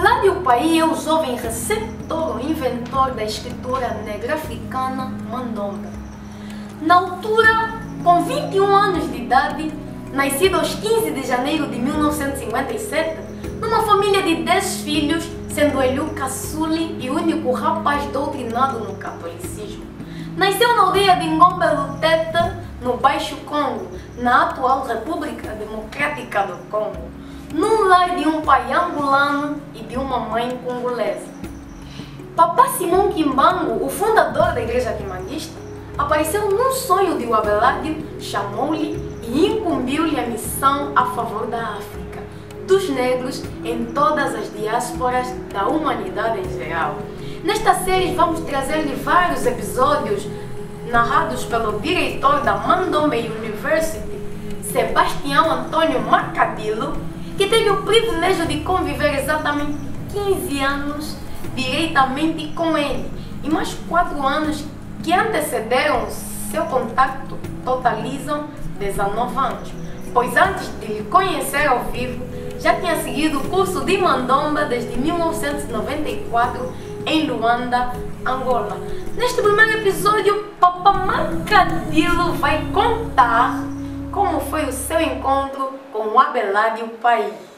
Abelardio Pai é o jovem receptor e inventor da escritura negra africana Mandomba. Na altura, com 21 anos de idade, nascido aos 15 de janeiro de 1957, numa família de 10 filhos, sendo ele o caçule e único rapaz doutrinado no catolicismo. Nasceu na aldeia de Ngombe Lutete, no Baixo Congo, na atual República Democrática do Congo, num lar de um pai angolano e de uma mãe congolesa. Papá Simão Kimbangu, o fundador da igreja quimbandista, apareceu num sonho de Abelardio, chamou-lhe e incumbiu-lhe a missão a favor da África, dos negros em todas as diásporas da humanidade em geral. Nesta série vamos trazer-lhe vários episódios narrados pelo diretor da Mandomba University, Sebastião Antônio Macadilo, que teve o privilégio de conviver exatamente 15 anos diretamente com ele, e mais 4 anos que antecederam seu contato totalizam 19 anos, pois antes de lhe conhecer ao vivo, já tinha seguido o curso de Mandomba desde 1994 em Luanda, Angola. Neste primeiro episódio, Papá Macadilo vai contar como foi o seu encontro com o Abelardio Pai.